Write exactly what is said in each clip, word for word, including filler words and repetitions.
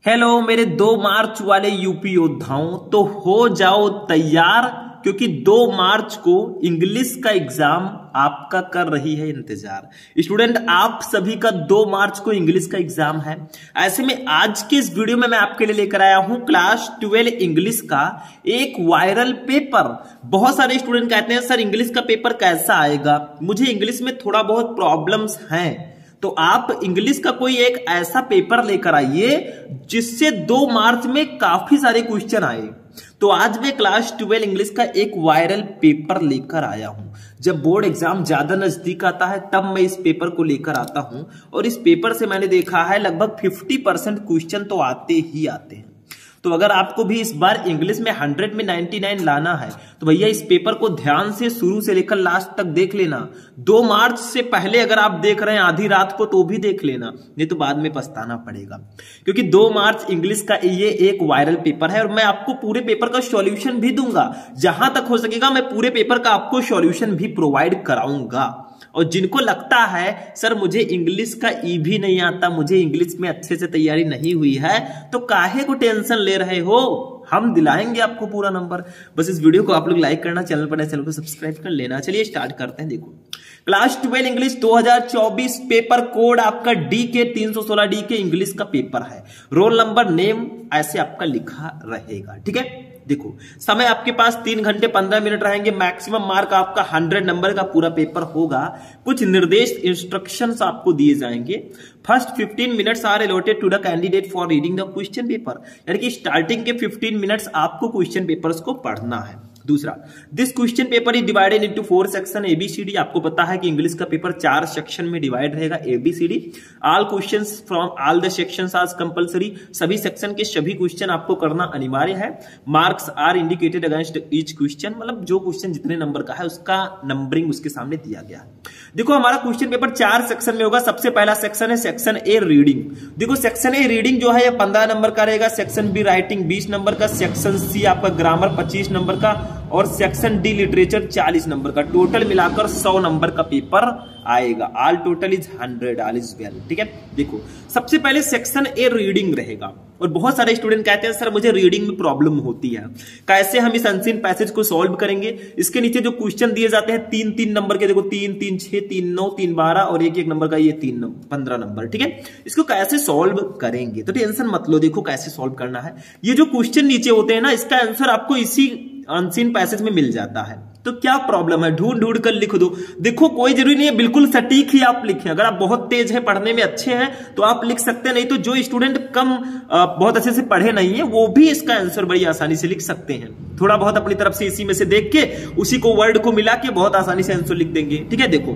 Hello मेरे दो मार्च वाले यूपी योद्धाओं, तो हो जाओ तैयार क्योंकि दो मार्च को इंग्लिश का एग्जाम आपका कर रही है इंतजार। स्टूडेंट, आप सभी का दो मार्च को इंग्लिश का एग्जाम है। ऐसे में आज के इस वीडियो में मैं आपके लिए लेकर आया हूं क्लास ट्वेल्व इंग्लिश का एक वायरल पेपर। बहुत सारे स्टूडेंट कहते हैं सर इंग्लिश का पेपर कैसा आएगा, मुझे इंग्लिश में थोड़ा बहुत प्रॉब्लम्स हैं। तो आप इंग्लिश का कोई एक ऐसा पेपर लेकर आइए जिससे दो मार्च में काफी सारे क्वेश्चन आए। तो आज मैं क्लास ट्वेल्व इंग्लिश का एक वायरल पेपर लेकर आया हूं। जब बोर्ड एग्जाम ज्यादा नजदीक आता है तब मैं इस पेपर को लेकर आता हूं, और इस पेपर से मैंने देखा है लगभग पचास परसेंट क्वेश्चन तो आते ही आते हैं। तो अगर आपको भी इस बार इंग्लिश में सौ में निन्यानवे लाना है तो भैया इस पेपर को ध्यान से शुरू से लेकर लास्ट तक देख लेना। दो मार्च से पहले अगर आप देख रहे हैं आधी रात को तो भी देख लेना, नहीं तो बाद में पछताना पड़ेगा। क्योंकि दो मार्च इंग्लिश का ये एक वायरल पेपर है और मैं आपको पूरे पेपर का सॉल्यूशन भी दूंगा। जहां तक हो सकेगा मैं पूरे पेपर का आपको सॉल्यूशन भी प्रोवाइड कराऊंगा। और जिनको लगता है सर मुझे इंग्लिश का ई भी नहीं आता, मुझे इंग्लिश में अच्छे से तैयारी नहीं हुई है, तो काहे को टेंशन ले रहे हो, हम दिलाएंगे आपको पूरा नंबर। बस इस वीडियो को आप लोग लाइक करना, चैनल पर नए चैनल को सब्सक्राइब कर लेना। चलिए स्टार्ट करते हैं। देखो क्लास ट्वेल्व इंग्लिश दो हज़ार चौबीस पेपर कोड आपका डी के तीन सौ सोलह डी के इंग्लिश का पेपर है। रोल नंबर नेम ऐसे आपका लिखा रहेगा, ठीक है। देखो समय आपके पास तीन घंटे पंद्रह मिनट रहेंगे। मैक्सिमम मार्क आपका हंड्रेड नंबर का पूरा पेपर होगा। कुछ निर्देश इंस्ट्रक्शंस आपको दिए जाएंगे। First fifteen minutes are allotted to the candidate for reading the question paper, यानी कि स्टार्टिंग के फिफ्टीन मिनट्स आपको क्वेश्चन पेपर्स को पढ़ना है। दूसरा, this question paper is divided into four section A B C D. आपको पता है कि इंग्लिश का पेपर चार सेक्शन में डिवाइड रहेगा A B C D. All questions from all the sections are compulsory. सभी सेक्शन के सभी क्वेश्चन आपको करना अनिवार्य है। Marks are indicated against each question, मतलब जो क्वेश्चन जितने नंबर का है उसका नंबरिंग उसके सामने दिया गया है। देखो हमारा क्वेश्चन पेपर चार सेक्शन में होगा। सबसे पहला सेक्शन है सेक्शन ए रीडिंग। देखो सेक्शन ए रीडिंग जो है ये पंद्रह नंबर का रहेगा। सेक्शन बी राइटिंग बीस नंबर का। सेक्शन सी आपका ग्रामर पच्चीस नंबर का और सेक्शन डी लिटरेचर चालीस नंबर का। टोटल मिलाकर सौ नंबर का पेपर आएगा। All total is hundred, all is well, ठीक है। देखो सबसे पहले सेक्शन ए रीडिंग रहेगा और बहुत सारे स्टूडेंट कहते हैं सर मुझे रीडिंग में प्रॉब्लम होती है, कैसे हम इस अनसीन पैसेज को सॉल्व करेंगे। इसके नीचे जो क्वेश्चन दिए जाते हैं तीन तीन नंबर के, देखो तीन तीन छह, तीन नौ, तीन बारह और एक एक नंबर का ये तीन पंद्रह नंबर, ठीक है। इसको कैसे सॉल्व करेंगे तो टेंशन मत लो, देखो कैसे सॉल्व करना है। ये जो क्वेश्चन नीचे होते हैं ना इसका आंसर आपको इसी अनसीन पैसेज में मिल जाता है। तो क्या प्रॉब्लम है, ढूंढ ढूंढ कर लिख दो। देखो कोई जरूरी नहीं है बिल्कुल सटीक ही आप लिखें। अगर आप बहुत तेज है पढ़ने में अच्छे हैं तो आप लिख सकते हैं, नहीं तो जो स्टूडेंट कम बहुत अच्छे से पढ़े नहीं है वो भी इसका आंसर बड़ी आसानी से लिख सकते हैं। थोड़ा बहुत अपनी तरफ से इसी में से देख के उसी को वर्ड को मिला के बहुत आसानी से आंसर लिख देंगे, ठीक है। देखो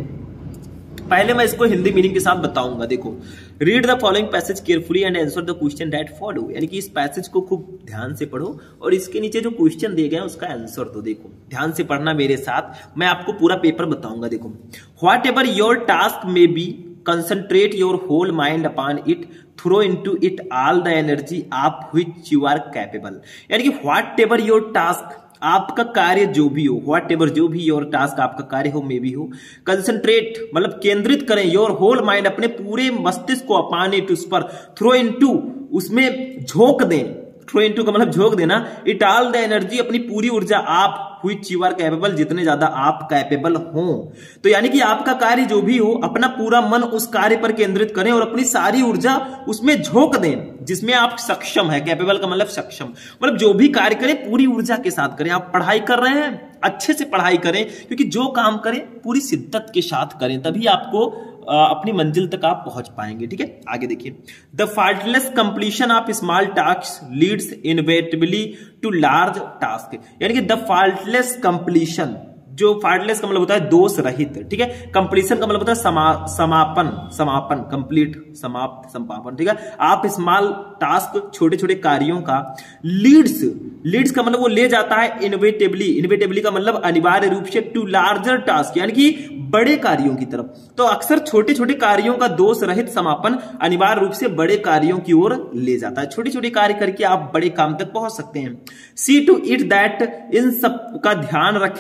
पहले मैं इसको हिंदी मीनिंग के साथ बताऊंगा। देखो read the following passage carefully and answer the question that follow, यानी कि इस पैसेज को खूब ध्यान से पढ़ो और इसके नीचे जो क्वेश्चन दिए गए हैं उसका आंसर तो देखो ध्यान से पढ़ना मेरे साथ। मैं आपको पूरा पेपर बताऊंगा। देखो whatever your task may be concentrate your whole mind upon it, throw into it all the energy of which you are capable, यानी कि व्हाट एवर योर टास्क आपका कार्य जो भी हो, व्हाट एवर जो भी योर टास्क आपका कार्य हो, मे भी हो, कंसंट्रेट मतलब केंद्रित करें, योर होल माइंड अपने पूरे मस्तिष्क को अपॉन इट उस पर, थ्रो इनटू उसमें झोंक दें, थ्रो इनटू का मतलब झोंक देना, इट ऑल द एनर्जी अपनी पूरी ऊर्जा, आप व्हिच यू आर कैपेबल जितने ज्यादा आप कैपेबल हो। तो यानी कि आपका कार्य जो भी हो अपना पूरा मन उस कार्य पर केंद्रित करें और अपनी सारी ऊर्जा उसमें झोंक दें जिसमें आप सक्षम है। कैपेबल का मतलब सक्षम, मतलब जो भी कार्य करें पूरी ऊर्जा के साथ करें। आप पढ़ाई कर रहे हैं अच्छे से पढ़ाई करें, क्योंकि जो काम करें पूरी शिद्दत के साथ करें, तभी आपको अपनी मंजिल तक आप पहुंच पाएंगे, ठीक है। आगे देखिए, the faultless completion of small task leads inevitably to large task, यानी कि द फाल्टलेस कंप्लीशन, जो फाल्टलेस का मतलब होता है दोष रहित, ठीक है। कंप्लीशन का मतलब होता है समा, समापन समापन कंप्लीट समाप्त समापन, ठीक है। आप स्मॉल टास्क छोटे छोटे कार्यों का, लीड्स लीड्स का मतलब वो ले जाता है, इनवेटेबली इनवेटेबली का मतलब अनिवार्य रूप से टू लार्जर टास्क, यानी कि बड़े कार्यों की तरफ। तो अक्सर छोटे छोटे कार्यों का दोष रहित समापन अनिवार्य रूप से बड़े कार्यों की ओर ले जाता है। छोटे छोटे कार्य करके आप बड़े काम तक पहुंच सकते हैं। सी टू इट दैट, इन सब का ध्यान रखें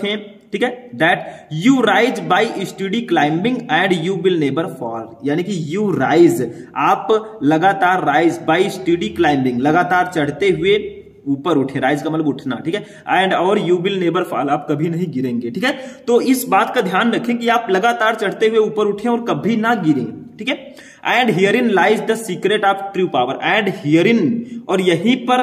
ठीक है, that you rise by study climbing and you will never fall, यानी कि यू राइज, आप लगातार राइज बाई स्टडी क्लाइंबिंग, लगातार चढ़ते हुए ऊपर उठे, राइज का मतलब उठना, ठीक है, एंड और यू विल नेवर फॉल, आप कभी नहीं गिरेंगे, ठीक है। तो इस बात का ध्यान रखें कि आप लगातार चढ़ते हुए ऊपर उठे और कभी ना गिरें, ठीक है। And herein lies the secret of true power, and herein, और यहीं पर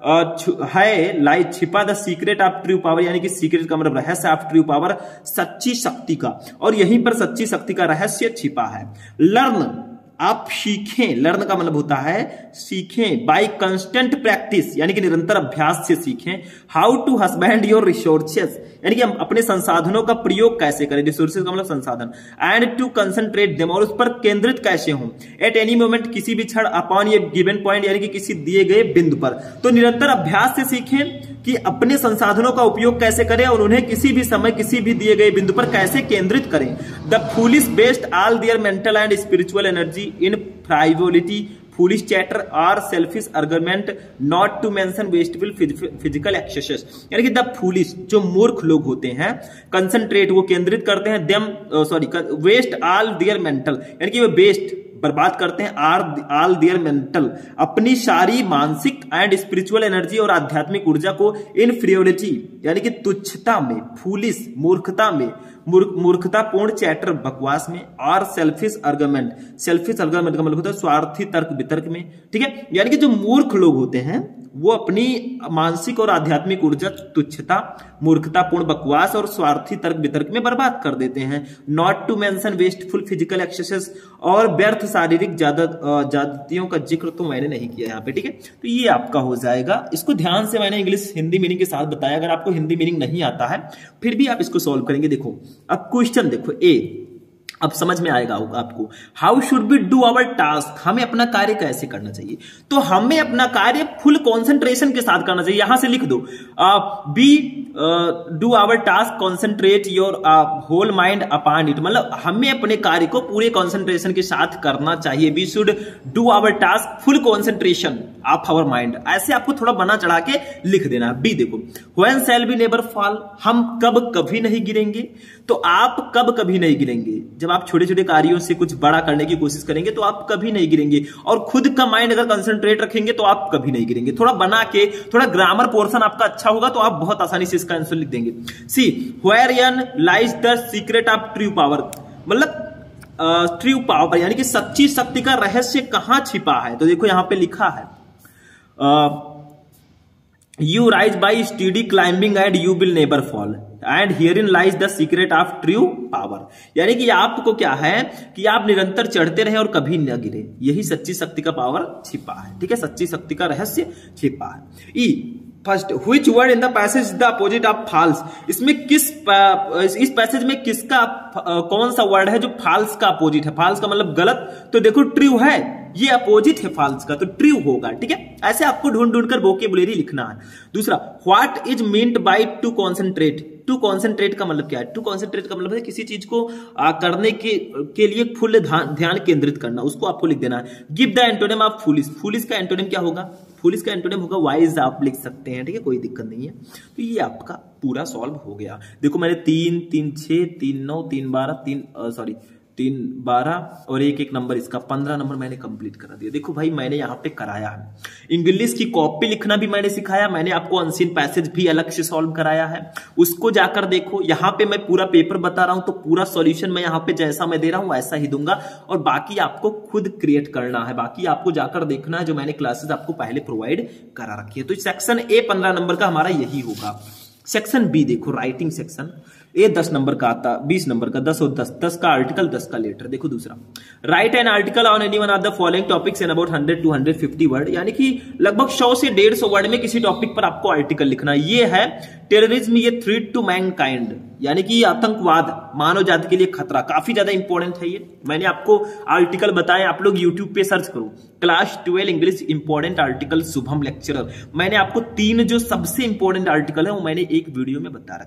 है लाइज छिपा the secret of true power, यानी कि सीक्रेट का मतलब रहस्य ऑफ ट्रू पावर, सच्ची शक्ति का, और यहीं पर सच्ची शक्ति का रहस्य छिपा है। लर्न, आप सीखें, लर्न का मतलब होता है सीखें, बाय कंस्टेंट प्रैक्टिस, यानी कि निरंतर अभ्यास से सीखें। How to husband your resources, यानी कि हम अपने संसाधनों का प्रयोग कैसे करें, रिसोर्सेज का मतलब संसाधन, एंड टू कंसंट्रेट देम, और उस पर केंद्रित कैसे हों, एट एनी मोमेंट, किसी भी क्षण, अपॉन ये गिवन पॉइंट, यानी कि किसी दिए गए बिंदु पर। तो निरंतर अभ्यास से सीखें कि अपने संसाधनों का उपयोग कैसे करें और उन्हें किसी भी समय किसी भी दिए गए बिंदु पर कैसे केंद्रित करें। The foolish waste all their mental and spiritual energy in frivolity, foolish chatter और selfish argument, not to mention wasteful physical exercise, यानी कि द फूलिश, जो मूर्ख लोग होते हैं, कंसंट्रेट, वो केंद्रित करते हैं, them sorry waste all their mental, यानी कि वो वेस्ट बर्बाद करते हैं, आर ऑल देयर मेंटल, अपनी सारी मानसिक एंड स्पिरिचुअल एनर्जी और आध्यात्मिक ऊर्जा को इनफीरियोरिटी, यानी कि तुच्छता में, फूलिश मूर्खता में, मूर्खतापूर्ण चैटर बकवास में, और सेल्फिश आर्गुमेंट, सेल्फिश आर्गुमेंट का मतलब होता है स्वार्थी तर्क वितर्क में, ठीक है। यानी कि जो मूर्ख लोग होते हैं वो अपनी मानसिक और आध्यात्मिक ऊर्जा तुच्छता, मूर्खतापूर्ण बकवास और स्वार्थी तर्क वितर्क में बर्बाद कर देते हैं। Not to mention wasteful physical exercise, और व्यर्थ शारीरिक ज्यादतियों का जिक्र तो मैंने नहीं किया यहाँ पे, ठीक है। तो ये आपका हो जाएगा, इसको ध्यान से मैंने इंग्लिश हिंदी मीनिंग के साथ बताया, अगर आपको हिंदी मीनिंग नहीं आता है फिर भी आप इसको सॉल्व करेंगे। देखो अब क्वेश्चन देखो ए, अब समझ में आएगा आपको। How should we do our task, हमें अपना कार्य कैसे करना चाहिए, तो हमें अपना कार्य फुल कंसंट्रेशन के साथ करना चाहिए। यहां से लिख दो we do our task concentrate your whole mind upon it, मतलब हमें अपने कार्य को पूरे कंसंट्रेशन के साथ करना चाहिए। We should do our task full concentration of our mind, ऐसे आपको थोड़ा बना चढ़ा के लिख देना। बी देखो, when shall we never fall, हम कब कभी नहीं गिरेंगे, तो आप कब कभी नहीं गिरेंगे, जब आप छोटे छोटे कार्यों से कुछ बड़ा करने की कोशिश करेंगे तो आप कभी नहीं गिरेंगे, और खुद का माइंड अगर कंसंट्रेट रखेंगे तो आप कभी नहीं गिरेंगे। थोड़ा बना के, थोड़ा ग्रामर पोर्शन आपका अच्छा होगा तो आप बहुत आसानी से इसका आंसर लिख देंगे। C wherein lies the secret of true power, मतलब ट्रू पावर यानी कि सच्ची शक्ति का रहस्य कहां छिपा है, तो देखो यहां पे लिखा है you rise by study climbing and you will never fall, and herein lies the secret of true power, यानी कि आपको क्या है कि आप निरंतर चढ़ते रहे और कभी न गिरे, यही सच्ची शक्ति का पावर छिपा है, ठीक है, सच्ची शक्ति का रहस्य छिपा है। E first, which word in the passage the opposite of false, इसमें किस इस पैसेज में किसका कौन सा वर्ड है जो फॉल्स का अपोजिट है, फॉल्स का मतलब गलत, तो देखो ट्रू है, ये अपोजिट है फॉल्स का, तो ट्रू होगा, ठीक है। ऐसे आपको ढूंढ ढूंढ कर वोकेबुलरी लिखना है। दूसरा, what is meant by to concentrate, to concentrate का मतलब क्या है, टू कॉन्सेंट्रेट का मतलब है किसी चीज को आ, करने के के लिए फुल ध्यान केंद्रित करना, उसको आपको लिख देना है। Give the antonym of foolish, foolish का एंटोनिम क्या होगा, फूलिश का एंटोनिम होगा वाइज, आप लिख सकते हैं, ठीक है, कोई दिक्कत नहीं है। तो ये आपका पूरा सॉल्व हो गया। देखो मैंने तीन तीन छह तीन नौ तीन बारह तीन सॉरी तीन बारह और एक एक नंबर इसका पंद्रह नंबर मैंने कंप्लीट करा दिया। देखो भाई मैंने यहाँ पे कराया है। इंग्लिश की कॉपी लिखना भी मैंने सिखाया, मैंने आपको अनसीन पैसेज भी अलग से सॉल्व कराया है, उसको जाकर देखो। यहाँ पे मैं पूरा पेपर बता रहा हूं तो पूरा सॉल्यूशन मैं यहाँ पे जैसा मैं दे रहा हूं वैसा ही दूंगा, और बाकी आपको खुद क्रिएट करना है, बाकी आपको जाकर देखना है जो मैंने क्लासेस आपको पहले प्रोवाइड करा रखी है। तो सेक्शन ए पंद्रह नंबर का हमारा यही होगा। सेक्शन बी देखो राइटिंग सेक्शन, ए दस नंबर का आता, बीस नंबर का, दस और दस, दस का आर्टिकल, दस का लेटर। देखो दूसरा, write an article on any one of the following topics in about hundred two hundred fifty word, यानी कि लगभग सौ से डेढ़ सौ वर्ड में किसी टॉपिक पर आपको आर्टिकल लिखना। ये है टेररिज्म, ये थ्रेट टू मैनकाइंड, यानी कि आतंकवाद मानव जाति के लिए खतरा, काफी ज्यादा इंपॉर्टेंट है ये। मैंने आपको आर्टिकल बताए, आप लोग यूट्यूब पे सर्च करो class twelve English important article Shubham lecturer, मैंने आपको तीन जो सबसे इंपॉर्टेंट आर्टिकल है वो मैंने एक वीडियो में बता रखा है।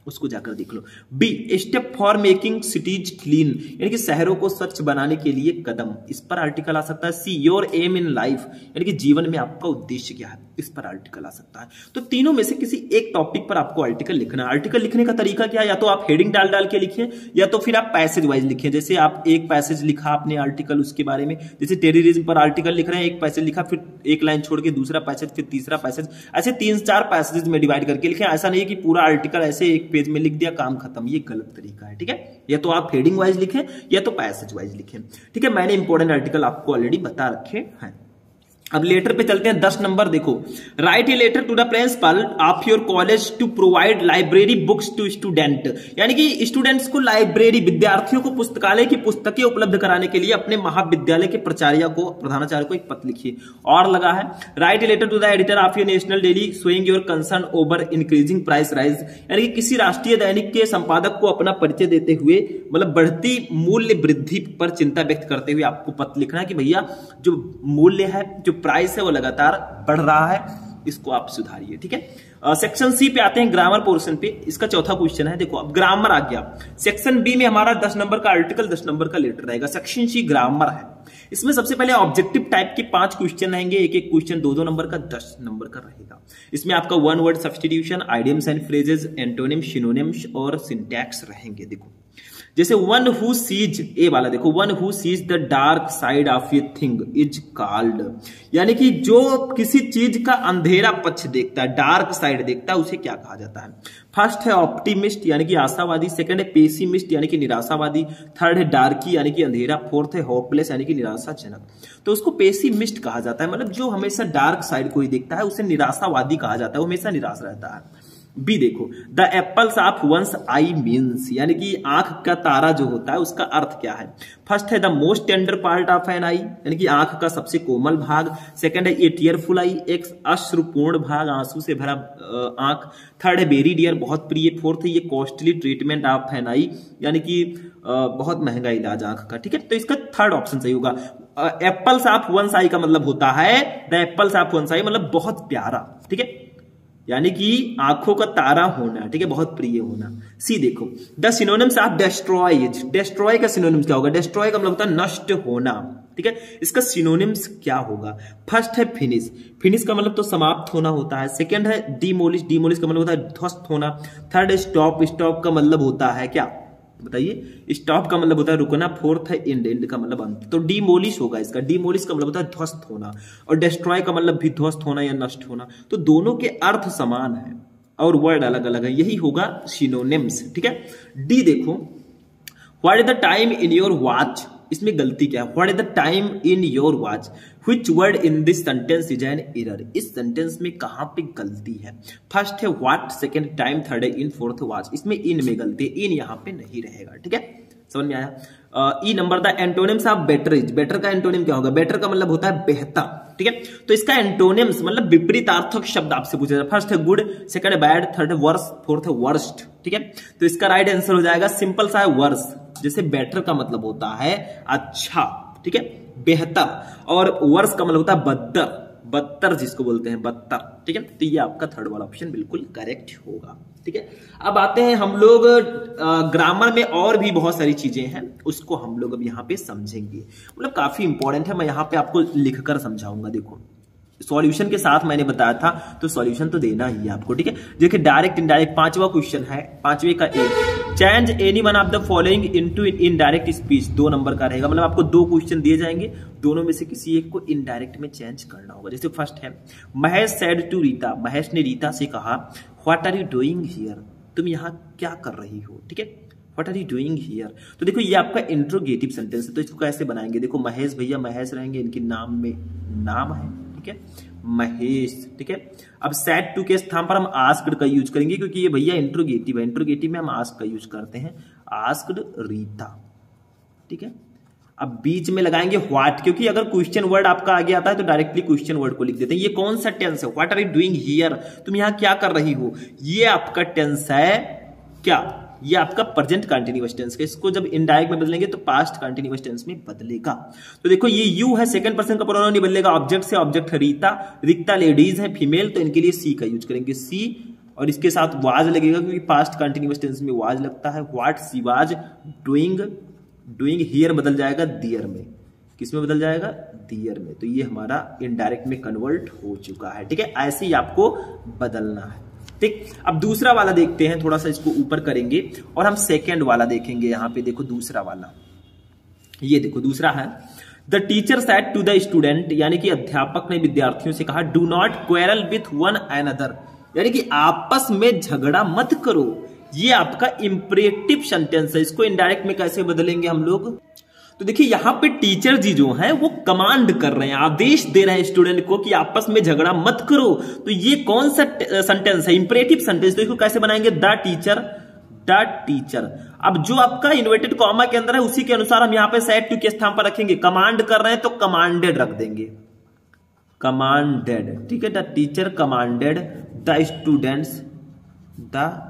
उसको जाकर देख लो। B step for making cities clean, यानी कि शहरों को स्वच्छ बनाने के लिए कदम, इस पर आर्टिकल आ सकता है। C your aim in life, यानी कि जीवन में आपका उद्देश्य क्या है, इस पर आर्टिकल आ सकता है। तो तीनों में से किसी एक टॉपिक पर आपको आर्टिकल लिखना है। आर्टिकल लिखने का तरीका क्या है, या तो आप हेडिंग डाल डाल के लिखिए, या तो फिर आप पैसेज वाइज लिखिए। जैसे आप एक पैसेज लिखा आपने आर्टिकल उसके बारे में, जैसे टेररिज्म पर आर्टिकल लिख रहे हैं, एक पैसेज लिखा, फिर एक लाइन छोड़ के दूसरा पैसेज, फिर तीसरा पैसेज, ऐसे तीन चार पैसेज में डिवाइड करके लिखें। ऐसा नहीं कि पूरा आर्टिकल ऐसे एक पेज में लिख दिया, काम खत्म, ये गलत तरीका है। ठीक है, या तो आप हेडिंग वाइज लिखें या तो पैसेज वाइज लिखें। ठीक है, मैंने इंपॉर्टेंट आर्टिकल आपको ऑलरेडी बता रखे हैं। अब लेटर पे चलते हैं। दस नंबर देखो, write a letter to the principal of your college to provide library books to student, यानी कि स्टूडेंट्स को लाइब्रेरी, विद्यार्थियों को पुस्तकालय की पुस्तकें उपलब्ध कराने के लिए अपने महाविद्यालय के प्राचार्य को, प्रधानाचार्य को एक पत्र लिखिए। और लगा है write a letter to the editor of your national daily showing your concern over increasing price rise, यानी कि किसी राष्ट्रीय दैनिक के संपादक को अपना परिचय देते हुए, मतलब बढ़ती मूल्य वृद्धि पर चिंता व्यक्त करते हुए आपको पत्र लिखना है कि भैया जो मूल्य है, जो प्राइस है, वो लगातार बढ़ रहा है, इसको आप सुधारिए। ठीक है, सेक्शन सी पे आते हैं, ग्रामर पोर्शन पे। इसका चौथा क्वेश्चन है। देखो अब ग्रामर आ गया। सेक्शन बी में हमारा दस नंबर का आर्टिकल, दस नंबर का लेटर रहेगा। सेक्शन सी ग्रामर है। इसमें सबसे पहले ऑब्जेक्टिव टाइप के पांच क्वेश्चन रहेंगे, एक एक क्वेश्चन दो दो नंबर का, दस नंबर का रहेगा। इसमें आपका one word substitution, idioms and phrases, antonym, synonyms और सिंटैक्स रहेंगे। देखो जैसे वन हु सीज, ए वाला देखो, one who sees the dark side of a thing is called, यानी कि जो किसी चीज का अंधेरा पक्ष देखता है, डार्क साइड देखता है, उसे क्या कहा जाता है। फर्स्ट है ऑप्टिमिस्ट, यानी कि आशावादी। सेकंड है पेसिमिस्ट, यानी कि निराशावादी। थर्ड है डार्की, यानी कि अंधेरा। फोर्थ है होपलेस, यानी कि निराशाजनक। तो उसको पेसिमिस्ट कहा जाता है, मतलब जो हमेशा डार्क साइड को ही देखता है, उसे निराशावादी कहा जाता है, वो हमेशा निराश रहता है। बी देखो, the apples of one's eye means, यानी कि आंख का तारा जो होता है उसका अर्थ क्या है। फर्स्ट है the most tender part of an eye, यानी कि आंख का सबसे कोमल भाग। सेकंड है ए टीयरफुल आई, एक अश्रुपूर्ण भाग, आंसू से भरा आंख। थर्ड है वेरी डियर, बहुत प्रिय। फोर्थ है ये costly treatment of an eye, यानी कि बहुत महंगा इलाज आंख का। ठीक है, तो इसका थर्ड ऑप्शन सही होगा। एप्पल्स ऑफ वंस आई का मतलब होता है, the apples of one's eye मतलब बहुत प्यारा। ठीक है, यानी कि आंखों का तारा होना। ठीक है, बहुत प्रिय होना। सी देखो, the synonyms of destroys, destroy का सिनोनिम्स क्या होगा। डिस्ट्रॉय का मतलब होता है नष्ट होना। ठीक है, इसका सिनोनिम्स क्या होगा। फर्स्ट है फिनिश, फिनिश का मतलब तो समाप्त होना होता है। सेकंड है डिमोलिश, डिमोलिश का मतलब होता है ध्वस्त होना। थर्ड है स्टॉप, स्टॉप का मतलब होता है क्या, बताइए। स्टॉप का मतलब होता है रुकना। फोर्थ है एंड, एंड का मतलब अंत। तो डिमोलिश होगा इसका। डिमोलिश का मतलब होता है ध्वस्त होना, और डिस्ट्रॉय का मतलब भी ध्वस्त होना या नष्ट होना। तो दोनों के अर्थ समान है और वर्ड अलग अलग है, यही होगा सिनोनिम्स। ठीक है, डी देखो, what is the time in your watch, इसमें गलती क्या है। What is the time in your watch, which word in this sentence is an error, इस सेंटेंस में कहां पे गलती है। फर्स्ट है व्हाट, सेकंड टाइम, थर्ड है इन, फोर्थ वॉच। इसमें इन में गलती है, इन यहां पे नहीं रहेगा। ठीक है, समझ में आया। E number the antonyms of better is, better का एंटोनिम क्या होगा। बेटर का मतलब होता है बेहतर। ठीक है, तो इसका एंटोनिम्स मतलब विपरीतार्थक शब्द आपसे पूछा जाए। फर्स्ट है गुड, सेकंड है बैड, थर्ड है वर्स, फोर्थ है वर्स्ट। ठीक है, तो इसका राइट आंसर हो जाएगा सिंपल सा है वर्स। जैसे बेटर का मतलब होता है अच्छा, ठीक है, बेहतर, और वर्स का मतलब होता है बदतर, बदतर जिसको बोलते हैं बदतर। ठीक है, तो ये आपका थर्ड वाला ऑप्शन बिल्कुल करेक्ट होगा। ठीक है, अब आते हैं हम लोग ग्रामर में, और भी बहुत सारी चीजें हैं, उसको हम लोग अब यहाँ पे समझेंगे। मतलब काफी इंपॉर्टेंट है, मैं यहाँ पे आपको लिखकर समझाऊंगा। देखो सॉल्यूशन के साथ मैंने बताया था, तो सॉल्यूशन तो देना ही है आपको। ठीक है, देखिए डायरेक्ट इनडायरेक्ट, पांचवा क्वेश्चन है, पांचवे का A, change any one of the following into indirect speech, दो नंबर का रहेगा। मतलब आपको दो क्वेश्चन दिए जाएंगे, दोनों में से किसी एक को इनडायरेक्ट में चेंज करना होगा। जैसे फर्स्ट है, महेश सेड टू रीता, महेश ने रीता से कहा, what are you doing here, तुम यहाँ क्या कर रही हो। ठीक है, what are you doing here. तो देखो ये आपका इंट्रोगेटिव सेंटेंस है, तो इसको कैसे बनाएंगे। देखो महेश भैया महेश रहेंगे, इनके नाम में नाम है, ठीक है, महेश। ठीक है, अब सेड टू के स्थान पर हम आस्क्ड का यूज करेंगे, क्योंकि ये भैया इंट्रोगेटिव है, इंट्रोगेटिव में हम आस्क का यूज करते हैं, आस्क्ड रीता। ठीक है, अब बीच में लगाएंगे व्हाट, क्योंकि अगर क्वेश्चन वर्ड आपका आगे आता है तो डायरेक्टली क्वेश्चन वर्ड को लिख देते हैं। ये कौन सा टेंस है, what are you doing here, तुम यहां क्या कर रही हो, ये आपका टेंस है क्या, ये आपका प्रेजेंट कंटीन्यूअस टेंस है। इसको जब इनडायरेक्ट में बदलेंगे तो पास्ट कंटीन्यूअस टेंस में बदलेगा। तो देखो ये यू है, सेकंड पर्सन का प्रोनाउन नहीं बदलेगा, ऑब्जेक्ट से ऑब्जेक्ट है रीता, रिक्ता लेडीज है फीमेल, तो इनके लिए सी का यूज करेंगे, सी, और इसके साथ वाज लगेगा क्योंकि पास्ट कंटिन्यूअस टेंस में वाज लगता है। What she was doing, doing here बदल जाएगा दियर में, किसमें बदल जाएगा, दियर में। तो ये हमारा इनडायरेक्ट में कन्वर्ट हो चुका है, ठीक है। ऐसे ही आपको बदलना है, ठीक। अब दूसरा वाला देखते हैं, थोड़ा सा इसको ऊपर करेंगे और हम सेकेंड वाला देखेंगे। यहां पे देखो दूसरा वाला, ये देखो दूसरा है, the teacher said to the student, यानी कि अध्यापक ने विद्यार्थियों से कहा, do not quarrel with one another, यानी कि आपस में झगड़ा मत करो। ये आपका इंपरेटिव सेंटेंस है। इसको इनडायरेक्ट में कैसे बदलेंगे हम लोग, तो देखिए यहां पे टीचर जी जो हैं वो कमांड कर रहे हैं, आदेश दे रहे हैं स्टूडेंट को कि आपस में झगड़ा मत करो। तो ये कौन सा सेंटेंस है, इंपरेटिव सेंटेंस। तो इसको कैसे बनाएंगे, द टीचर, द टीचर। अब जो आपका इन्वर्टेड कॉमा के अंदर है उसी के अनुसार हम यहां पे सेड टू के स्थान पर रखेंगे। कमांड कर रहे हैं तो कमांडेड रख देंगे, कमांडेड, ठीक है। The teacher commanded the students, the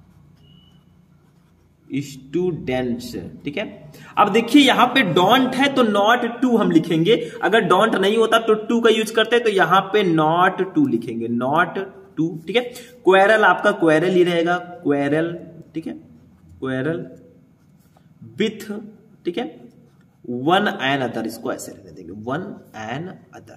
students, ठीक है। अब देखिए यहां पे डोंट है तो नॉट टू हम लिखेंगे। अगर डोंट नहीं होता तो टू का यूज करते हैं, तो यहां पे नॉट टू लिखेंगे, नॉट टू, ठीक है। क्वेरल आपका क्वेरल ही रहेगा, क्वेरल, ठीक है, क्वेरल विथ, ठीक है, वन एंड अदर, इसको ऐसे रहने देंगे, वन एंड अदर।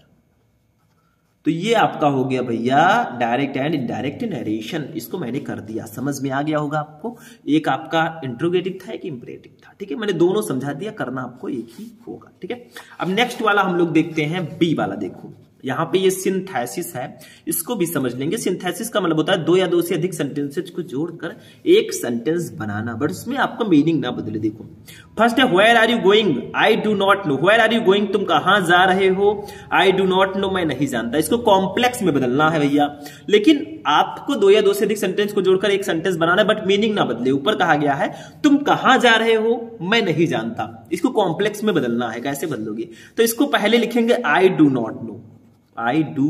तो ये आपका हो गया भैया डायरेक्ट एंड इनडायरेक्ट नरेशन। इसको मैंने कर दिया, समझ में आ गया होगा आपको। एक आपका इंट्रोगेटिव था, एक इंपरेटिव था, ठीक है। मैंने दोनों समझा दिया, करना आपको एक ही होगा, ठीक है। अब नेक्स्ट वाला हम लोग देखते हैं, बी वाला। देखो यहां पे ये सिंथेसिस है, इसको भी समझ लेंगे। सिंथेसिस का मतलब होता है दो या दो से अधिक सेंटेंसेज को जोड़कर एक सेंटेंस बनाना, बट उसमें आपका मीनिंग ना बदले। देखो फर्स्ट है where are you going, I do not know. Where are you going, तुम कहां जा रहे हो, आई डू नॉट नो, मैं नहीं जानता। इसको कॉम्प्लेक्स में बदलना है भैया, लेकिन आपको दो या दो से अधिक सेंटेंस को जोड़कर एक सेंटेंस बनाना है, बट मीनिंग ना बदले। ऊपर कहा गया है तुम कहां जा रहे हो, मैं नहीं जानता। इसको कॉम्प्लेक्स में बदलना है, कैसे बदलोगे, तो इसको पहले लिखेंगे I do not know, I do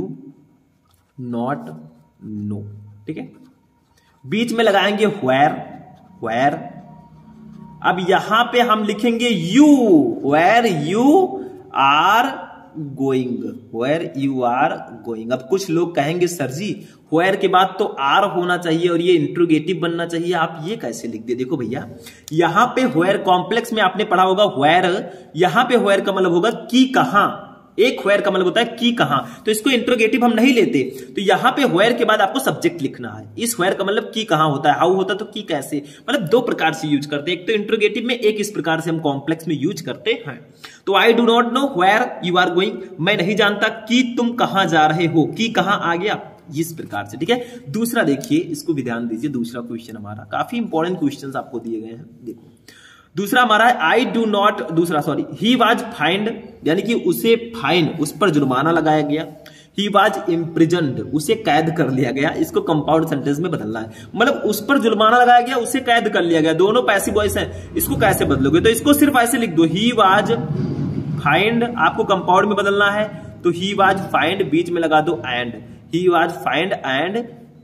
not know, ठीक है। बीच में लगाएंगे व्हेयर, व्हेयर। अब यहां पे हम लिखेंगे you, where you are going, where you are going. अब कुछ लोग कहेंगे सर जी व्हेयर के बाद तो आर होना चाहिए और ये इंट्रोगेटिव बनना चाहिए, आप ये कैसे लिख दिए। देखो भैया यहां पे व्हेयर कॉम्प्लेक्स में आपने पढ़ा होगा व्हेयर, यहां पे व्हेयर का मतलब होगा कि कहां, एक व्हेयर का मतलब होता है कि कहां, तो इसको इंट्रोगेटिव हम नहीं लेते। तो यहां पे व्हेयर के बाद आपको सब्जेक्ट लिखना है। इस व्हेयर का मतलब कि कहां होता है, हाउ होता है तो कि कैसे, मतलब दो प्रकार से यूज करते हैं, एक तो इंट्रोगेटिव में, एक इस प्रकार से हम कॉम्प्लेक्स में यूज करते हैं। तो I do not know where you are going, मैं नहीं जानता कि तुम कहां जा रहे हो, कि कहां आ गया इस प्रकार से, ठीक है। दूसरा देखिए, इसको भी ध्यान दीजिए, दूसरा क्वेश्चन हमारा काफी इंपॉर्टेंट क्वेश्चन आपको दिए गए हैं। देखो दूसरा हमारा है आई डू नॉट, दूसरा सॉरी ही वाज फाइंड, यानी कि उसे फाइन, उस पर जुर्माना लगाया गया। ही वाज इम्प्रिजन्ड, उसे कैद कर लिया गया। इसको कंपाउंड सेंटेंस में बदलना है, मतलब उस पर जुर्माना लगाया गया, उसे कैद कर लिया गया, दोनों पैसिव वॉइस हैं। इसको कैसे बदलोगे, तो इसको सिर्फ ऐसे लिख दो, ही वाज फाइंड। आपको कंपाउंड में बदलना है तो ही वाज फाइंड, बीच में लगा दो and, he was fined and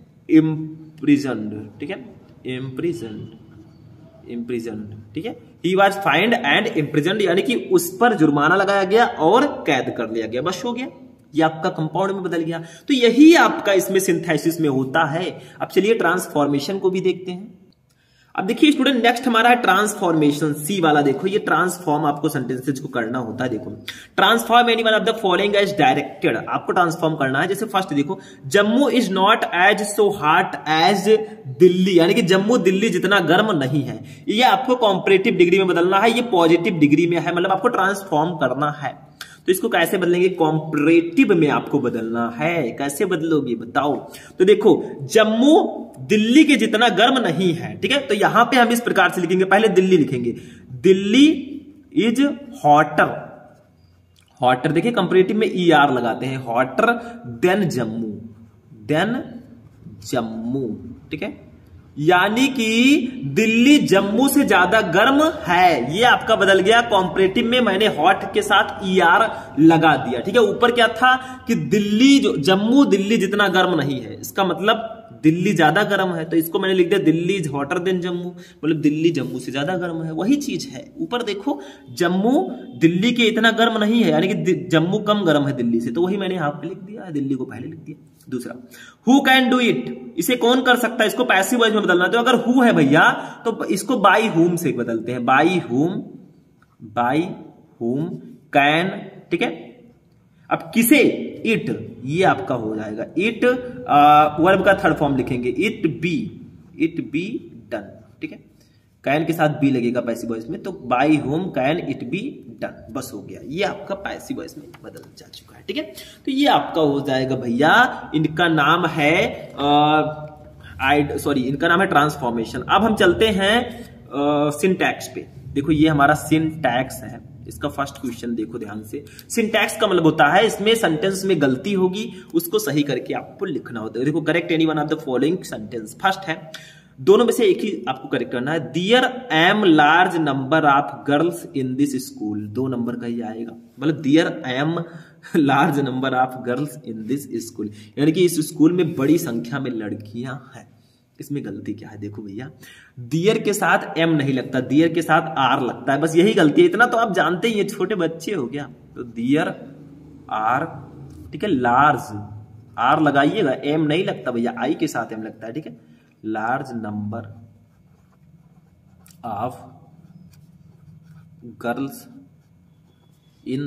imprisoned, ठीक है, इम्प्रिजन्ड, इम्प्रिजन्ड, ठीक है। He was fined and imprisoned, यानी कि उस पर जुर्माना लगाया गया और कैद कर लिया गया, बस हो गया। ये आपका कंपाउंड में बदल गया। तो यही आपका इसमें सिंथेसिस में होता है। अब चलिए ट्रांसफॉर्मेशन को भी देखते हैं। अब देखिए स्टूडेंट, नेक्स्ट हमारा है ट्रांसफॉर्मेशन, सी वाला। देखो ये ट्रांसफॉर्म आपको सेंटेंसेज को करना होता है। देखो transform any one of the following as directed, आपको ट्रांसफॉर्म करना है। जैसे फर्स्ट देखो, Jammu is not as so hot as Delhi, यानी कि जम्मू दिल्ली जितना गर्म नहीं है। ये आपको कॉम्परेटिव डिग्री में बदलना है, ये पॉजिटिव डिग्री में है, मतलब आपको ट्रांसफॉर्म करना है। तो इसको कैसे बदलेंगे, कॉम्परेटिव में आपको बदलना है। कैसे बदलोगे बताओ, तो देखो जम्मू दिल्ली के जितना गर्म नहीं है, ठीक है। तो यहां पे हम इस प्रकार से लिखेंगे, पहले दिल्ली लिखेंगे, दिल्ली इज हॉटर, हॉटर देखिए कंपैरेटिव में ई आर लगाते हैं, hotter than Jammu, than Jammu, ठीक है। यानी कि दिल्ली जम्मू से ज्यादा गर्म है, ये आपका बदल गया। कॉम्परेटिव में मैंने हॉट के साथ ई आर लगा दिया, ठीक है। ऊपर क्या था कि दिल्ली जो, जम्मू दिल्ली जितना गर्म नहीं है, इसका मतलब दिल्ली ज्यादा गर्म है, तो इसको मैंने लिख दिया Delhi is hotter than Jammu, मतलब दिल्ली जम्मू से ज्यादा गर्म है। वही चीज है, ऊपर देखो जम्मू दिल्ली के इतना गर्म नहीं है, यानी कि जम्मू कम गर्म है दिल्ली से, तो वही मैंने यहाँ पे लिख दिया, दिल्ली को पहले लिख दिया। दूसरा, हु कैन डू इट, इसे कौन कर सकता है, इसको पैसिव वॉइस में बदलना है। तो अगर हु है भैया तो इसको बाई हुम से बदलते हैं, बाई हुम, बाई हुम कैन, ठीक है। अब किसे, इट, ये आपका हो जाएगा इट, वर्ब का थर्ड फॉर्म लिखेंगे, it be, it be done, ठीक है। कैन के साथ बी लगेगा पैसिव वॉइस में, तो by whom can it be done, बस हो गया, ये आपका पैसिव वॉइस में बदल जा चुका है, ठीक है। तो ये आपका हो जाएगा भैया, इनका नाम है आइड सॉरी इनका नाम है ट्रांसफॉर्मेशन। अब हम चलते हैं सिंटैक्स पे। देखो ये हमारा सिंटैक्स है, इसका फर्स्ट क्वेश्चन देखो ध्यान से। सिंटैक्स का मतलब होता है इसमें सेंटेंस में गलती होगी उसको सही करके आपको लिखना होता है। देखो correct any one of the following sentence, first है, दोनों में से एक ही आपको करेक्ट करना है। There am large number of girls in this school, दो नंबर का ही आएगा, मतलब there am large number of girls in this school, यानी कि इस स्कूल में बड़ी संख्या में लड़कियां हैं। इसमें गलती क्या है, देखो भैया दियर के साथ एम नहीं लगता, दियर के साथ आर लगता है, बस यही गलती है, इतना तो आप जानते ही हैं, छोटे बच्चे हो गया। तो दियर आर, ठीक है, लार्ज आर लगाइएगा, एम नहीं लगता भैया, आई के साथ एम लगता है, ठीक है। Large number of girls in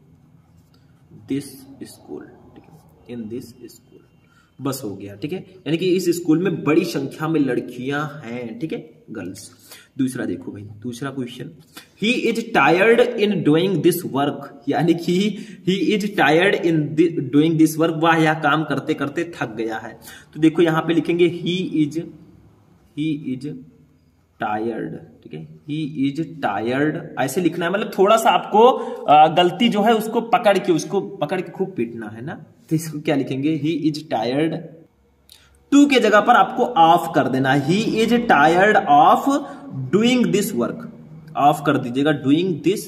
this school, ठीक है, इन दिस स्कूल, बस हो गया, ठीक है। यानी कि इस स्कूल में बड़ी संख्या में लड़कियां हैं, ठीक है, गर्ल्स। दूसरा देखो भाई, दूसरा question, he is tired in doing this work, यानी कि he is tired in doing this work, वह यह काम करते करते थक गया है। तो देखो यहां पे लिखेंगे he is, he is tired, ठीक है, ही इज टायर्ड, ऐसे लिखना है, मतलब थोड़ा सा आपको आ, गलती जो है उसको पकड़ के उसको पकड़ के खूब पीटना है ना। तो इसको क्या लिखेंगे, ही इज टायर्ड, टू के जगह पर आपको ऑफ कर देना, he is tired of doing this work, of कर दीजिएगा, डूइंग दिस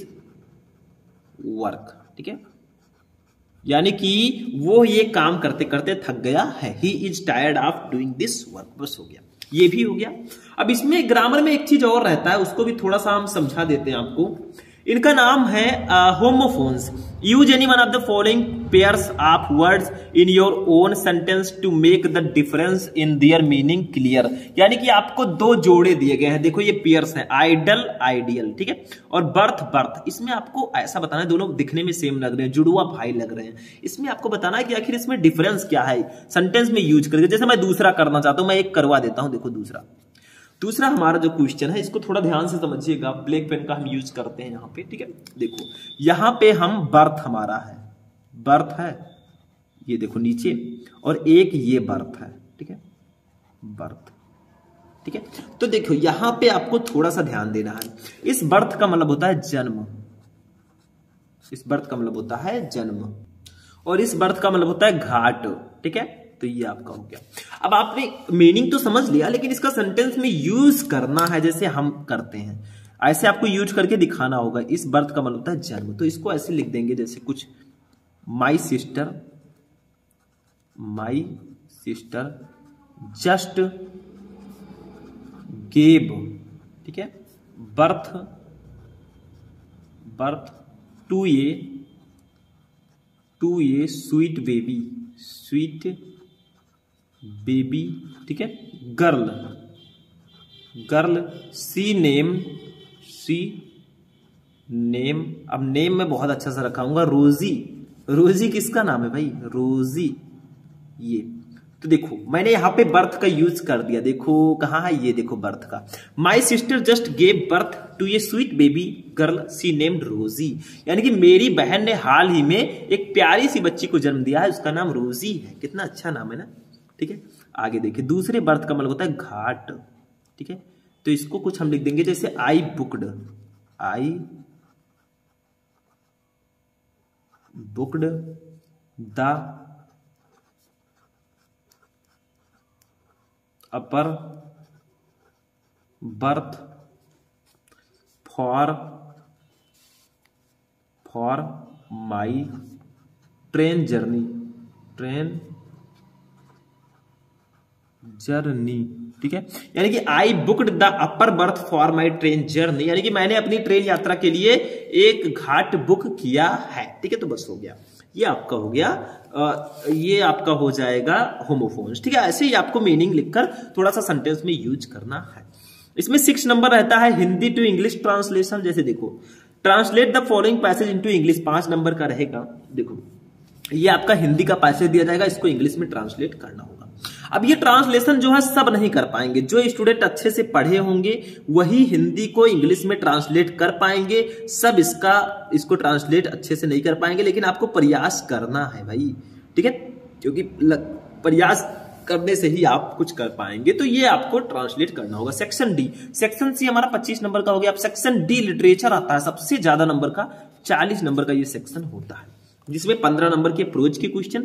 वर्क, ठीक है, यानी कि वो ये काम करते करते थक गया है, he is tired of doing this work, बस हो गया, ये भी हो गया। अब इसमें ग्रामर में एक चीज और रहता है, उसको भी थोड़ा सा हम समझा देते हैं आपको। इनका नाम है homophones. Use any one of the following pairs of words in your own sentence to make the difference in their meaning clear, यानी कि आपको दो जोड़े दिए गए हैं, देखो ये पेयर्स हैं, आइडल आइडियल, ठीक है, और बर्थ बर्थ। इसमें आपको ऐसा बताना है, दोनों दिखने में सेम लग रहे हैं, जुड़वा भाई लग रहे हैं, इसमें आपको बताना है कि आखिर इसमें डिफरेंस क्या है सेंटेंस में यूज करके। जैसे मैं दूसरा करना चाहता हूं, मैं एक करवा देता हूं, देखो दूसरा दूसरा हमारा जो क्वेश्चन है इसको थोड़ा ध्यान से समझिएगा, ब्लैक पेन का हम यूज करते हैं यहाँ पे, ठीक है। देखो यहाँ पे हम बर्थ हमारा है, बर्थ है, ये देखो नीचे, और एक ये बर्थ है, ठीक है, बर्थ, ठीक है। तो देखो यहाँ पे आपको थोड़ा सा ध्यान देना है, इस बर्थ का मतलब होता है जन्म, इस बर्थ का मतलब होता है जन्म, और इस बर्थ का मतलब होता है घाट, ठीक है। तो ये आपका हो गया। अब आपने मीनिंग तो समझ लिया, लेकिन इसका सेंटेंस में यूज करना है जैसे हम करते हैं, ऐसे आपको यूज करके दिखाना होगा। इस बर्थ का मतलब होता है जन्म, तो इसको ऐसे लिख देंगे जैसे कुछ, my sister, my sister just gave, ठीक है, birth, birth to a, to a sweet baby, sweet baby, ठीक है, girl, girl she name, she name, अब नेम मैं बहुत अच्छा सा रखाऊंगा, रोजी, रोजी किसका नाम है भाई, रोजी, ये। तो देखो मैंने यहां पे बर्थ का यूज कर दिया, देखो कहां है, ये देखो बर्थ का, my sister just gave birth to a sweet baby girl she named Rosie, यानी कि मेरी बहन ने हाल ही में एक प्यारी सी बच्ची को जन्म दिया है, उसका नाम रोजी है, कितना अच्छा नाम है ना, ठीक है। आगे देखिए, दूसरे बर्थ का मतलब होता है घाट, ठीक है, तो इसको कुछ हम लिख देंगे जैसे I booked, I booked the upper berth for for my train journey, train journey, ठीक है, यानी कि I booked the upper berth for my train journey, यानी कि मैंने अपनी ट्रेन यात्रा के लिए एक घाट बुक किया है, ठीक है। तो बस हो गया, ये आपका हो गया, आ, ये आपका हो जाएगा होमोफोन्स, ठीक है। ऐसे ही आपको मीनिंग लिखकर थोड़ा सा सेंटेंस में यूज करना है। इसमें सिक्स नंबर रहता है हिंदी टू इंग्लिश ट्रांसलेशन। जैसे देखो, translate the following passage into English, पांच नंबर का रहेगा। देखो, ये आपका हिंदी का पैसेज दिया जाएगा, इसको इंग्लिश में ट्रांसलेट करना होगा। अब ये ट्रांसलेशन जो है सब नहीं कर पाएंगे, जो स्टूडेंट अच्छे से पढ़े होंगे वही हिंदी को इंग्लिश में ट्रांसलेट कर पाएंगे, सब इसका इसको ट्रांसलेट अच्छे से नहीं कर पाएंगे, लेकिन आपको प्रयास करना है भाई, ठीक है, क्योंकि प्रयास करने से ही आप कुछ कर पाएंगे। तो ये आपको ट्रांसलेट करना होगा। सेक्शन डी, सेक्शन सी हमारा पच्चीस नंबर का हो गया। अब सेक्शन डी लिटरेचर आता है, सबसे ज्यादा नंबर का, चालीस नंबर का ये सेक्शन होता है, जिसमें पंद्रह नंबर के प्रोज के क्वेश्चन,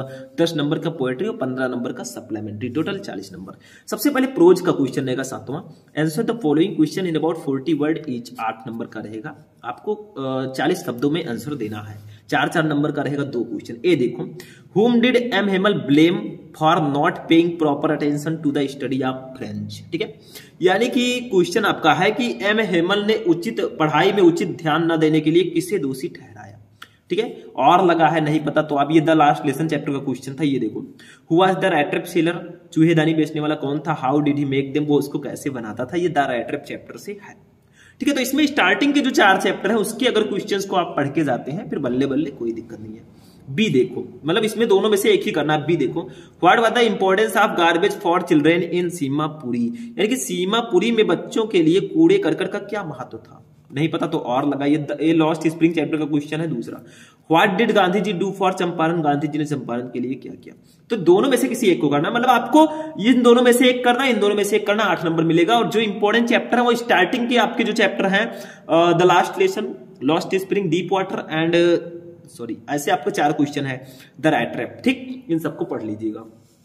दस नंबर का पोएट्री और पंद्रह नंबर का सप्लीमेंट्री, टोटल चालीस नंबर। सबसे पहले प्रोज का क्वेश्चन रहेगा सातवां, answer the following question in about forty word each, आठ नंबर का रहेगा। आपको चालीस शब्दों में आंसर देना है, चार चार नंबर का रहेगा दो क्वेश्चन। ए देखो, whom did M Hamel blame for not paying proper attention to the study of French, ठीक है, यानी कि क्वेश्चन आपका है कि एम हेमल ने उचित पढ़ाई में उचित ध्यान न देने के लिए किसे दोषी ठहराया, ठीक है। और लगा है नहीं पता तो आप ये द लास्ट लेसन चैप्टर का क्वेश्चन था, ये देखो, who was the rat trap seller, चूहेदानी बेचने वाला कौन था, how did he make them, वो उसको कैसे बनाता था, ये द रैट ट्रैप चैप्टर से है, ठीक है। तो इसमें स्टार्टिंग के जो चार चैप्टर है उसके अगर क्वेश्चंस को आप पढ़ के जाते हैं फिर बल्ले बल्ले कोई दिक्कत नहीं है। बी देखो, मतलब इसमें दोनों में से एक ही करना है। बी देखो, what was the importance of garbage for children in Seemapuri, यानी कि सीमापुरी में बच्चों के लिए कूड़े करकट का क्या महत्व था, नहीं पता तो और लगाइए। ये लॉस्ट स्प्रिंग चैप्टर का क्वेश्चन है दूसरा। What did Gandhi ji do for Champaran, Gandhi ji ने चंपारण के लिए क्या किया। तो दोनों में से किसी एक को करना, मतलब आपको इन दोनों में से एक करना, इन दोनों में से एक करना, आठ नंबर मिलेगा। और जो इंपॉर्टेंट चैप्टर है वो स्टार्टिंग के आपके जो चैप्टर है, the last lesson, lost spring, deep water and sorry, ऐसे आपको चार क्वेश्चन है, द रैट ट्रैप, ठीक, इन सबको पढ़ लीजिएगा।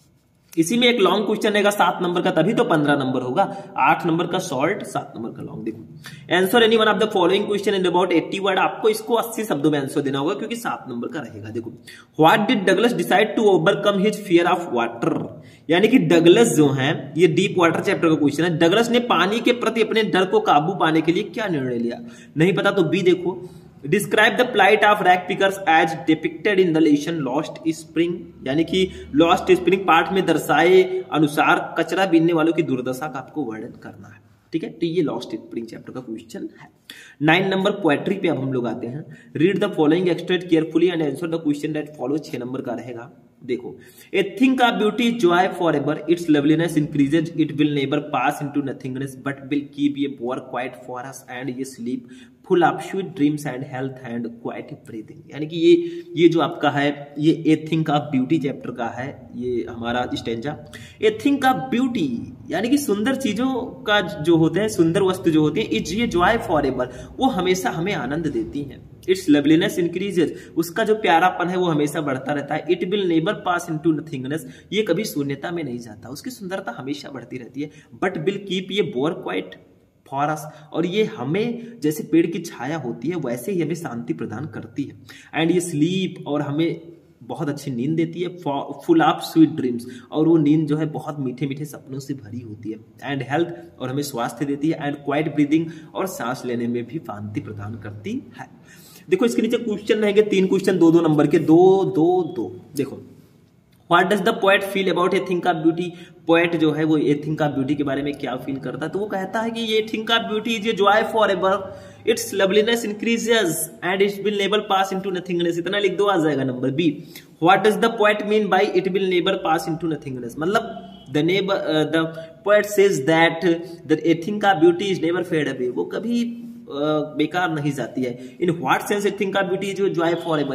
इसी में एक लॉन्ग क्वेश्चन रहेगा सात नंबर का, तभी तो पंद्रह नंबर होगा। आठ नंबर का शॉर्ट, सात नंबर का लॉन्ग। देखो, answer any one of the following question in about eighty word, आपको इसको अस्सी शब्दों में आंसर देना होगा क्योंकि सात नंबर का रहेगा। देखो, what did Douglas decide to overcome his fear of water, यानी कि डगलस जो है, ये डीप वाटर चैप्टर का क्वेश्चन है, डगलस ने पानी के प्रति अपने डर को काबू पाने के लिए क्या निर्णय लिया, नहीं पता तो बी देखो, describe the plight of rag pickers as depicted in the lesson lost spring, यानी कि लॉस्ट स्प्रिंग पार्ट में दर्शाए अनुसार कचरा बीनने वालों की दुर्दशा का आपको वर्णन करना है, ठीक है। तो ये लॉस्ट स्प्रिंग चैप्टर का क्वेश्चन है। नाइन नंबर पोएट्री पे अब हम लोग आते हैं। Read the following extract carefully and answer the question that follow, छह नंबर का रहेगा। देखो, a thing of beauty joy for ever, its loveliness increases, it will never pass into nothingness but will keep a bower quiet for us and a sleep full of sweet dreams and health and quite breathing, यानी कि ये ये जो आपका है ये a think of beauty chapter का है, ये हमारा stanza. A think of beauty यानी कि सुंदर चीजों का जो होते हैं, सुंदर वस्तु जो होती है, इट्स ये जॉय फॉर एवर, वो हमेशा हमें आनंद देती हैं। इट्स लवलीनेस इंक्रीजेज, उसका जो प्यारापन है वो हमेशा बढ़ता रहता है। It will never pass into nothingness, ये कभी शून्यता में नहीं जाता, उसकी सुंदरता हमेशा बढ़ती रहती है। But will keep a bower quiet for us, और ये हमें जैसे पेड़ की छाया होती है वैसे ही हमें शांति प्रदान करती है। एंड ये स्लीप, और हमें बहुत अच्छी नींद देती है। फुल ऑफ स्वीट ड्रीम्स, और वो नींद जो है बहुत मीठे मीठे सपनों से भरी होती है। एंड हेल्थ, और हमें स्वास्थ्य देती है। एंड क्वाइट ब्रीदिंग, और सांस लेने में भी शांति प्रदान करती है। देखो, इसके नीचे क्वेश्चन रहेंगे तीन क्वेश्चन, दो दो नंबर के, दो दो दो। देखो, what does the poet feel about a thing of beauty, poet जो है वो ए थिंग ऑफ ब्यूटी के बारे में क्या फील करता है, तो वो कहता है कि ये thing of beauty is a joy for ever, its loveliness increases and it will never pass into nothingness, इतना लिख दो, आ जाएगा number B. What does the poet mean by it will never pass into nothingness, मतलब the neighbour the poet says that the a thing of beauty is never fade away, वो कभी बेकार नहीं जाती है। In what sense a thing of beauty is joy for ever,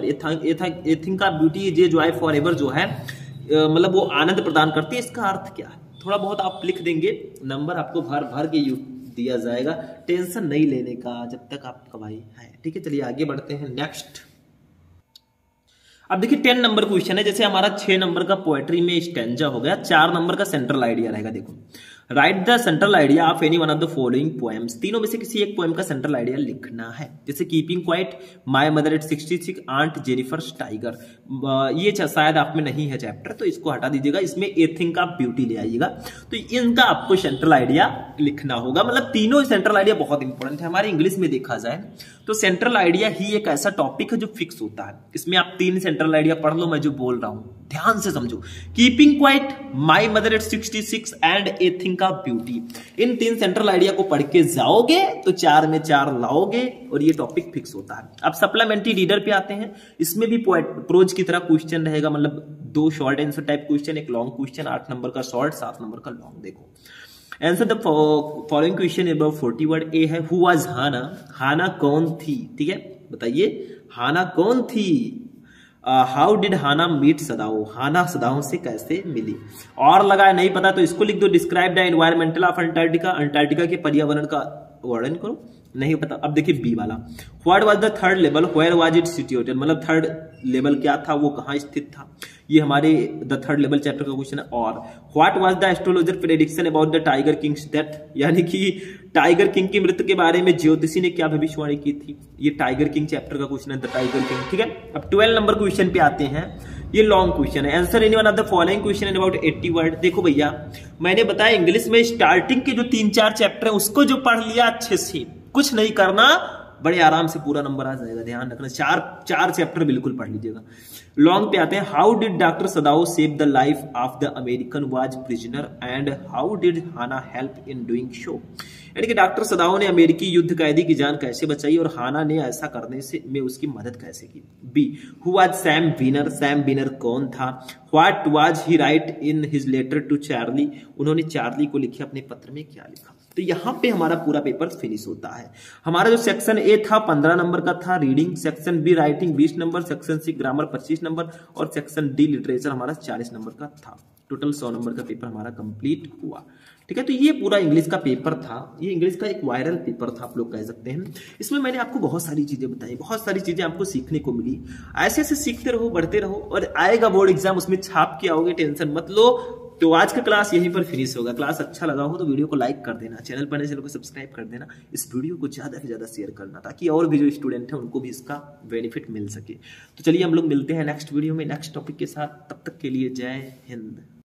a thing of beauty is joy for ever जो है मतलब वो आनंद प्रदान करती है, इसका अर्थ क्या है, थोड़ा बहुत आप लिख देंगे, नंबर आपको भर भर के दिया जाएगा, टेंशन नहीं लेने का जब तक आपका भाई है, ठीक है। चलिए आगे बढ़ते हैं नेक्स्ट। अब देखिए टेन नंबर क्वेश्चन है, जैसे हमारा छह नंबर का पोएट्री में स्टैंजा हो गया, चार नंबर का सेंट्रल आइडिया रहेगा। देखो, write the central idea of any one of the following poems, तीनों में से किसी एक पोएम का सेंट्रल आइडिया लिखना है। जैसे keeping quiet, my mother at sixty six, aunt Jennifer's tiger, ये शायद आप में नहीं है चैप्टर, तो इसको हटा दीजिएगा। इसमें ए थिंक ऑफ ब्यूटी ले आइएगा। तो इनका आपको सेंट्रल आइडिया लिखना होगा। मतलब तीनों सेंट्रल आइडिया बहुत इंपॉर्टेंट है। हमारे इंग्लिश में देखा जाए तो सेंट्रल आइडिया ही एक ऐसा टॉपिक है जो फिक्स होता है। इसमें आप तीन सेंट्रल आइडिया पढ़ लो, मैं जो बोल रहा हूं ध्यान से समझो। Keeping quiet, my mother at sixty six and a think of beauty, इन तीन सेंट्रल आइडिया को पढ़ के जाओगे तो चार में चार लाओगे और ये टॉपिक फिक्स होता है। अब सप्लीमेंट्री रीडर पे आते हैं। इसमें भी प्रोज की तरह क्वेश्चन रहेगा, मतलब दो शॉर्ट आंसर टाइप क्वेश्चन, एक लॉन्ग क्वेश्चन, आठ नंबर का शॉर्ट, सात नंबर का लॉन्ग। देखो answer the following question about forty word. A है हु वाज हाना, हाना कौन थी, ठीक है बताइए हाना कौन थी। How did Hana meet Sadao, Hana Sadao से कैसे मिली। और लगा नहीं पता तो इसको लिख दो। Describe the environmental of Antarctica, Antarctica के पर्यावरण का वर्णन करो। नहीं पता। अब देखिए बी वाला, what was the third level, where was it situated, मतलब थर्ड लेवल क्या था, वो कहां स्थित था। ये हमारे द थर्ड लेवल चैप्टर का क्वेश्चन है। और what was the astrologer prediction about the tiger king's death, यानी कि टाइगर किंग की मृत्यु के बारे में ज्योतिषी ने क्या भविष्यवाणी की थी। ये टाइगर किंग चैप्टर का क्वेश्चन है, द टाइगर किंग, ठीक है। अब ट्वेल्व नंबर क्वेश्चन पे आते हैं। ये लॉन्ग क्वेश्चन है। Answer any one of the following question in about eighty word. देखो भैया मैंने बताया इंग्लिश में स्टार्टिंग के जो तीन चार चैप्टर है उसको जो पढ़ लिया अच्छे से, कुछ नहीं करना, बड़े आराम से पूरा नंबर आ जाएगा। ध्यान रखना चार चार चैप्टर बिल्कुल पढ़ लीजिएगा। लॉन्ग पे आते हैं। How did doctor Sadao save the life of the American was prisoner and how did Hana help in doing so, यानी कि डॉक्टर सदाओ ने अमेरिकी युद्ध कैदी की जान कैसे बचाई और हाना ने ऐसा करने से में उसकी मदद कैसे की। B who was Sam Weiner, Sam Weiner कौन था। What was he write in his letter to Charley, उन्होंने चार्ली को लिखे अपने पत्र में क्या लिखा। तो यहां पे हमारा पूरा पेपर फिनिश होता है। हमारा जो सेक्शन ए था पंद्रह नंबर का था रीडिंग, सेक्शन बी राइटिंग बीस नंबर, सेक्शन सी ग्रामर पच्चीस नंबर और सेक्शन डी लिटरेचर हमारा चालीस नंबर का था। टोटल सौ नंबर का पेपर हमारा कंप्लीट हुआ, ठीक है। तो ये पूरा इंग्लिश का पेपर था। ये इंग्लिश का एक वायरल पेपर था आप लोग कह सकते हैं। इसमें मैंने आपको बहुत सारी चीजें बताई, बहुत सारी चीजें आपको सीखने को मिली। ऐसे ऐसे सीखते रहो, बढ़ते रहो और आएगा बोर्ड एग्जाम, उसमें छाप के आओगे, टेंशन मत लो। तो आज का क्लास यहीं पर फिनिश होगा। क्लास अच्छा लगा हो तो वीडियो को लाइक कर देना, चैनल पर नए चैनल को सब्सक्राइब कर देना, इस वीडियो को ज्यादा से ज्यादा शेयर करना ताकि और भी जो स्टूडेंट हैं उनको भी इसका बेनिफिट मिल सके। तो चलिए हम लोग मिलते हैं नेक्स्ट वीडियो में नेक्स्ट टॉपिक के साथ। तब तक के लिए जय हिंद।